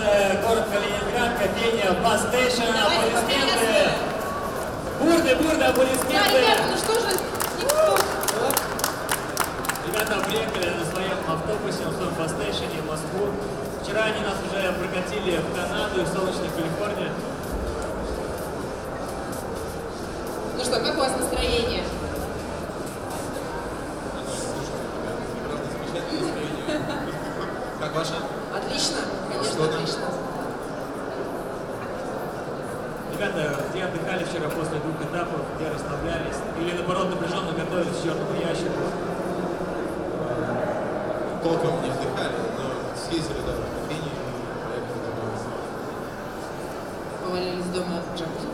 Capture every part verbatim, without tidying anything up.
город Калининград, кофейня Bus Station, аплодисменты. Бурды, бурды, аплодисменты. Да, ребята, ну что же, никто. Ребята приехали на своем автобусе в Bus Station в Москву. Вчера они нас уже прокатили в Канаду и в солнечную Калифорнию. Ну что, как у вас настроение? Как ваше? Отлично, конечно, Что там? отлично. Ребята, где отдыхали вчера после двух этапов, где расслаблялись? Или наоборот напряженно готовились к черному ящику? Толком не вздыхали, но съездили даже в кофейне и поехали домой. Повалились дома в джакузи.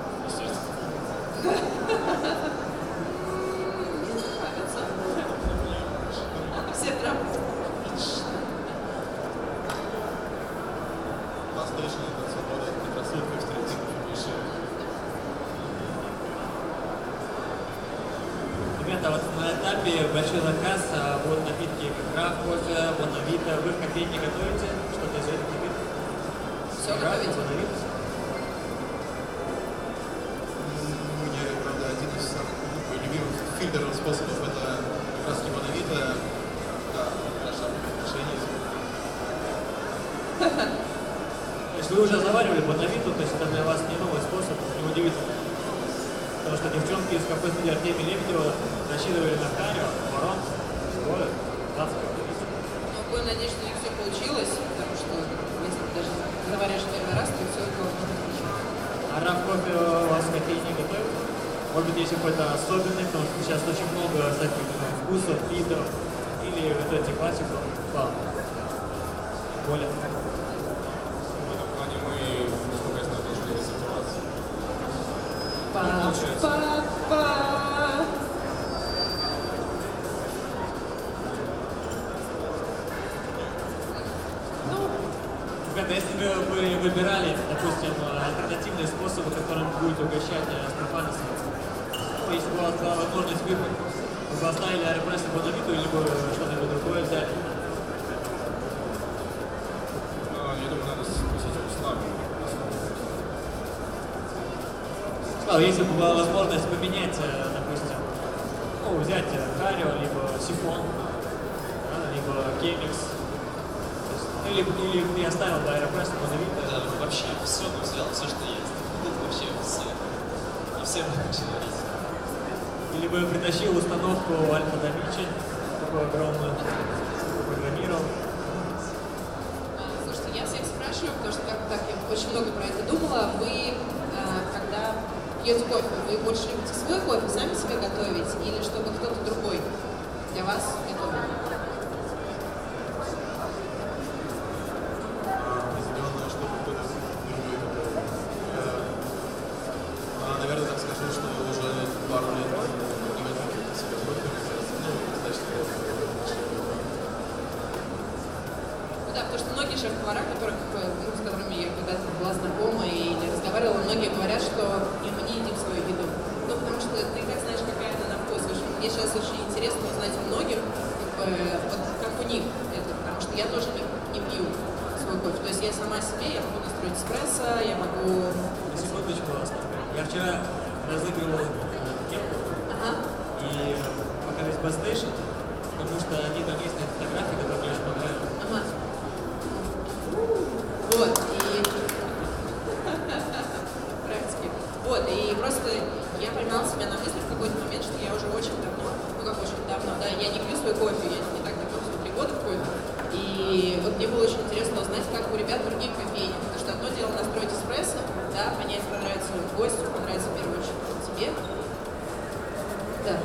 Все прям. Bus Station — это свобода от предрассудков, стереотипов и клише. Ребята, вот на этапе большой заказ, а вот напитки Крафт кофе, Бонавита. Вы в кофейне готовите что-то из этих напитков? Все готовите? Ну, я, правда, один из самых ну, любимых фильтров способов — это как раз лимоновитое. Да, хорошо, решение. То есть вы уже заваривали Бонавиту, то есть это для вас не новый способ, неудивительно. Потому что девчонки из кафе студии Артемия Лебедева рассчитывали на Харио, Ворон, Скоро, двадцать Бонавита. Ну, будем надеяться, что у них все получилось, потому что если ты даже заваришь первый раз, то все это можно включить. А раф кофе у вас какие не готовят? Может быть, есть какой-то особенный, потому что сейчас очень много всяких там, вкусов, видов, или готовите классику, по более. В этом плане мы, насколько я знаю, должны рецептироваться. Па-па-па. Ну, Ребята, если бы вы выбирали, допустим, альтернативные способы, которым будете угощать Стефанаса, ну, если бы у вас была возможность выбрать, вы бы оставили аэропресс Бонавиту или бы что-нибудь другое взяли? Я думаю, надо спросить у Славы. Слава, если бы была возможность поменять, допустим, ну, взять Харио, либо Сифон, да, либо Кемикс, или, или ты оставил бы аэропресс Бонавиту? Да, вообще все бы взял, все, что есть. Тут вообще все. И все бы начали варить. Или бы притащил установку Альфа Дамичи, такую огромную, программировал. слушайте, я всех спрашиваю, потому что как так, я очень много про это думала. Вы, а, когда пьете кофе, вы больше любите свой кофе, сами себе готовить, или чтобы кто-то другой для вас готовил? Определенно, чтобы кто-то другой готовил. А, наверное, так скажу, что уже пару лет не готовлю себе кофе, мне кажется, ну, достаточно Ну да, потому что многие шеф-повара, которых, ну, с которыми я когда-то была знакома и разговаривала, многие говорят, что и мы не едим свою еду. Ну, потому что ты как знаешь, какая она на вкус. В общем, мне сейчас очень интересно узнать у многих, как, бы, вот, как у них это, потому что я тоже не, не пью свой кофе. То есть я сама себе, я могу настроить эспрессо, я могу... На секундочку вас. Я вчера разыгрывал кепку, Ага. и пока весь Bus Station, потому что они там есть на фотографии, которые мне очень понравились. Ага. Вот, и... Практики. Вот, и просто я поймала себя на мысли в какой-то момент, что я уже очень давно, ну как очень давно, да, я не пью свой кофе, я не так давно, всего три года в кофе. И вот мне было очень интересно узнать, как у ребят других кофейни, потому что одно дело настроить эспрессо, да, понять, понравится гостю, понравится в первую очередь тебе. Да.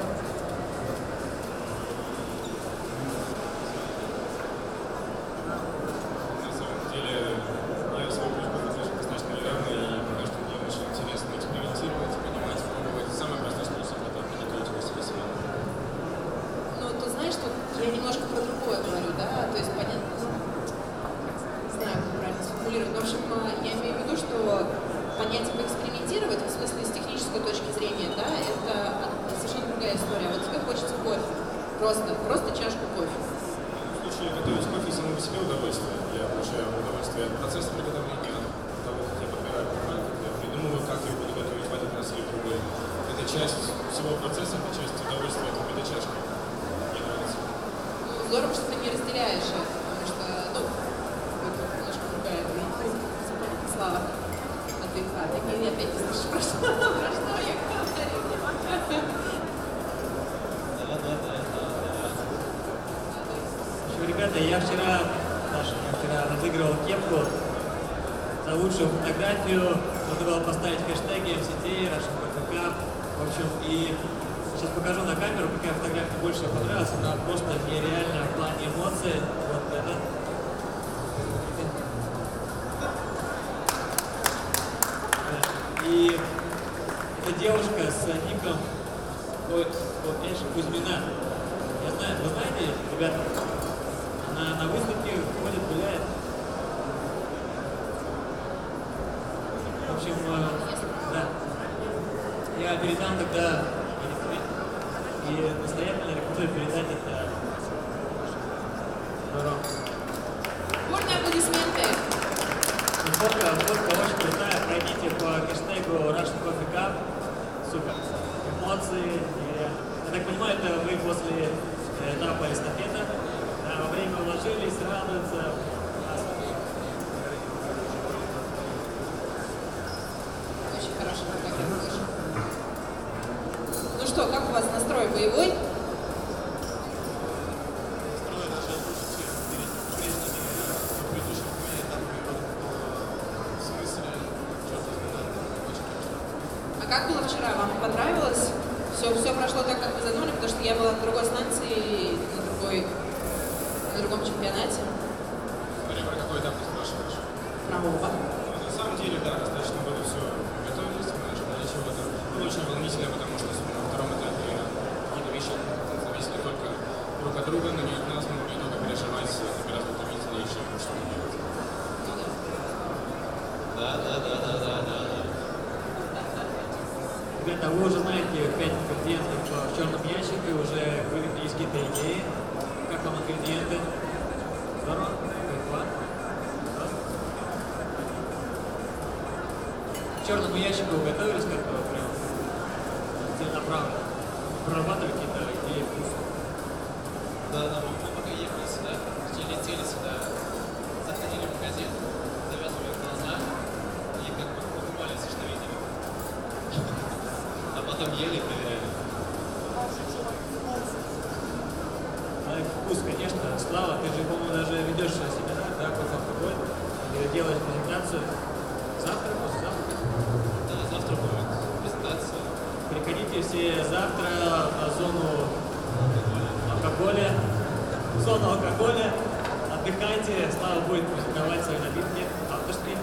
На самом деле, я свой путь слышал достаточно недавно, и пока что мне очень интересно экспериментировать, понимать, пробовать. Самый простой способ — это приготовить вкусовый салат. Ну, ты знаешь, что я немножко про другое говорю, да, то есть понятно, ну, не знаю, как правильно сформулировать, но, в общем, я имею в виду, что понятие поэкспериментировать, в смысле с технической точки зрения, да, это совершенно другая история. Вот тебе хочется кофе, просто, просто чашку кофе. В случае готовить кофе само по себе удовольствие. Я получаю удовольствие от процесса приготовления. часть всего процесса, это часть удовольствия, это эта чашка. Мне нравится. Ну, здорово, что ты не разделяешь это, потому что, ну, вот немножко другая слава отдыхать. И опять не слышу, про что, про что я говорю. Да, да, да, да, да. Еще, ребята, я вчера, Саша, я вчера разыгрывал кепку за лучшую фотографию. Нужно было поставить хэштеги эм си ти, Russian Coffee Cup. В общем, и сейчас покажу на камеру, какая фотография больше всего понравилась. Она просто нереальная в плане эмоций. Вот это. И эта девушка с ником ой, вот, конечно, Кузьмина. Я знаю, вы знаете, ребята, она на выставке ходит, гуляет. В общем, э, да. Я передам тогда и настоятельно рекомендую передать это. Здорово. Бурные аплодисменты. Ну, фотка, фотка очень крутая. Пройдите по хэштегу Russian Coffee Cup. Супер. Эмоции. нереально. Я так понимаю, это вы после этапа эстафета. Да, во время уложились, радуются. Очень хороший фотограф. Ну что, как у вас настрой боевой? А как было вчера? Вам понравилось? Все, все прошло так, как вы задумали, потому что я была на другой станции, на, другой, на другом чемпионате. Смотря про какой этап ты спрашиваешь. Про оба. Ну, на самом деле, да, достаточно было все готовились, мы ожидали чего-то. Было очень волнительно, потому что на втором этапе какие-то вещи зависели только друг от друга, но не от нас, мы могли только переживать, это гораздо утомительнее, чем что-то делать. Ну да. Да, да, да, да, да, да. Ребята, вы уже знаете пять ингредиентов в черном ящике, уже вывели из какие-то идеи. Как вам ингредиенты? Здорово? Кайфа? К черному ящику вы готовились как-то прям целенаправленно? Прорабатывали какие-то идеи вкуса? Да, да, мы пока ехали сюда, летели сюда, заходили в магазин, завязывали глаза и как бы покупали все, что видели. А потом ели и проверяли. А вкус, конечно. Слава, ты же, по-моему, даже ведешь семинар, да, по алкоголь, или делаешь презентацию. Завтра, послезавтра? Да, завтра будет презентация. Приходите все завтра на зону алкоголя, в зону алкоголя, отдыхайте, Слава будет презентовать свои напитки, авторские.